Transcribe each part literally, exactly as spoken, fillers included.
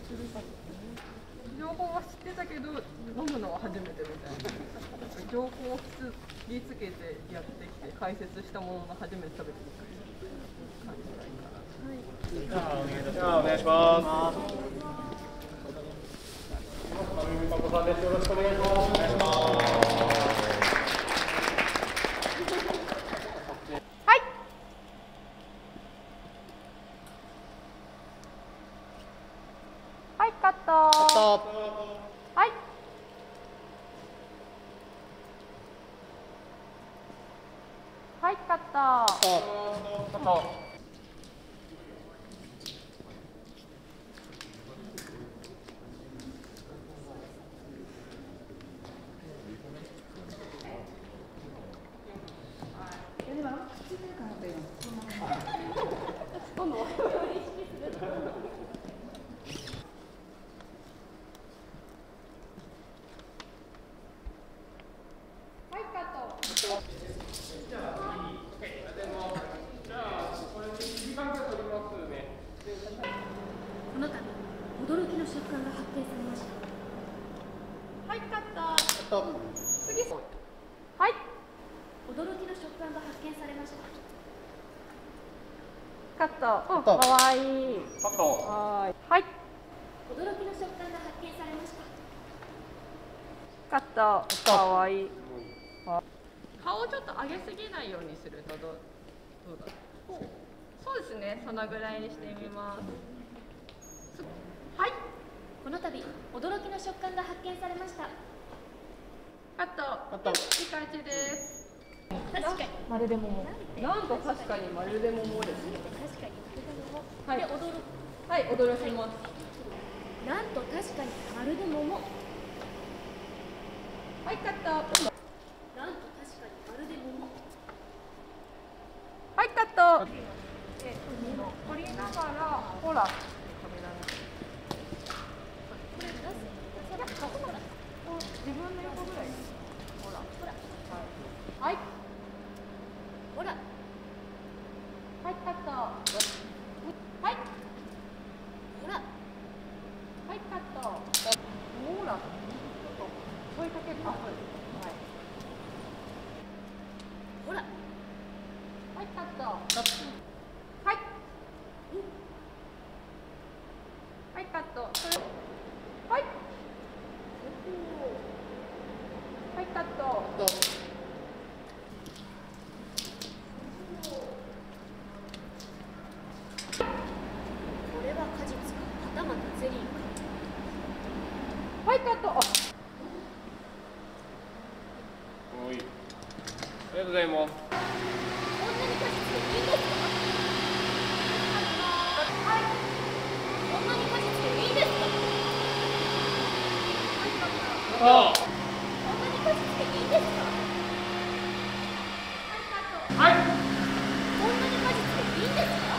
情報は知ってたけど飲むのは初めてみたいな。情報を聞きつけてやってきて解説したものの初めて食べてみた感じがいいかな。はい。 じゃあお願いします。まこさんです。よろしくお願いします。お願いします。 はい、カット。はい。はい、カット。カット。 この度驚きの食感が発見されました。 はい、カット。次。はい。 驚きの食感が発見されました。 カット。かわいい。 カット。 はい。はい。 驚きの食感が発見されました。 カット。かわいい。顔をちょっと上げすぎないようにするとどうどうだろう。そうですね。そのぐらいにしてみます。はい。 この度驚きの食感が発見されました。 カット。カット。いい感じです。 確かに。 まるで桃。なんと確かにまるで桃ですね。 確かに。 はい。 で驚く。 はい、驚きます。 なんと確かにまるで桃。 はい、カット。 なんと確かにまるで桃。 はい、カット。取りながら、ほら。自分の横ぐらい。ほら。ほら。はい。 ほら。 はい、カット。はい。 ほら。 はい、カット。ほら。ちょっと問いかける。あ、そうです。はい。 ほら。 はい、カット。はい。はい、カット。はい。はい、カット。 これは果実か、はたまたゼリーか。 はい、カット。あ、 おい。ありがとうございます。 こんなに果実でいいんですか？はい。こんなに果実でいいんですか？ あ。 こんなに果実でいいんですか？ はい。 こんなに果実でいいんですか？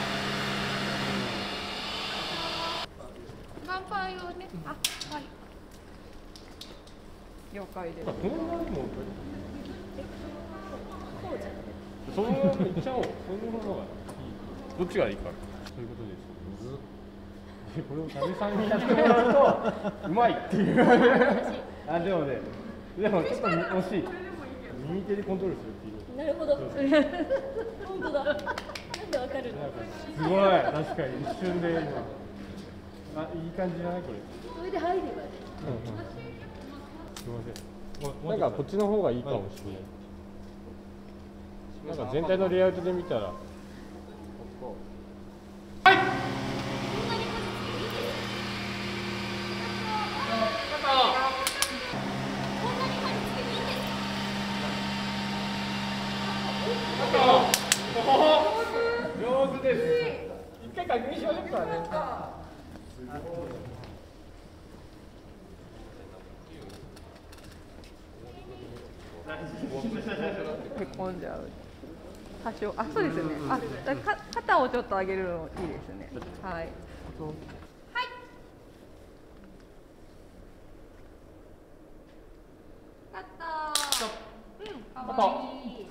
乾杯をね。あ、はい。了解です。 そんなにも。 こうじゃん。 そのままいっちゃおう。そのままがいい。どっちがいいか。そういうことです。これをタメさんにやってもらうとうまいっていう。あ、でもね、でもちょっと惜しい。右手でコントロールするっていう。 なるほど。本当だ。なんでわかるの？ すごい。確かに一瞬で今。あ、いい感じじゃないこれ。 それで入ればね。 すみません。なんかこっちの方がいいかもしれない。なんか全体のレイアウトで見たら。はい。 こんなに果実でいいんですか？こんなに果実でいいんですか？ 上手です。一回確認しましょうかね。 へこんじゃう。多少、あ、そうですね。あ、だか肩をちょっと上げるのいいですね。はい。はい。カット。うん、かわいい。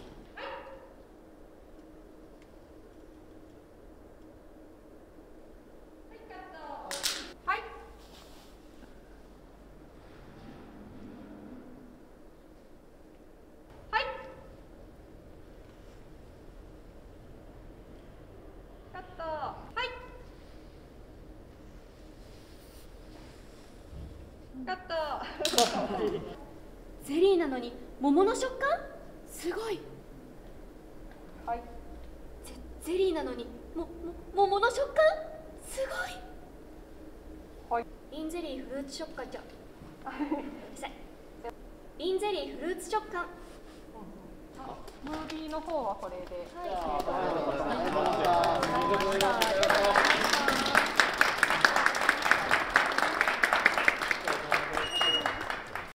はい。 はいカットゼリーなのに桃の食感すごい。 はいゼゼリーなのにもも桃の食感すごい。 はいリンゼリーフルーツ食感じゃリンゼリーフルーツ食感。 ムービーの方はこれで。 はい。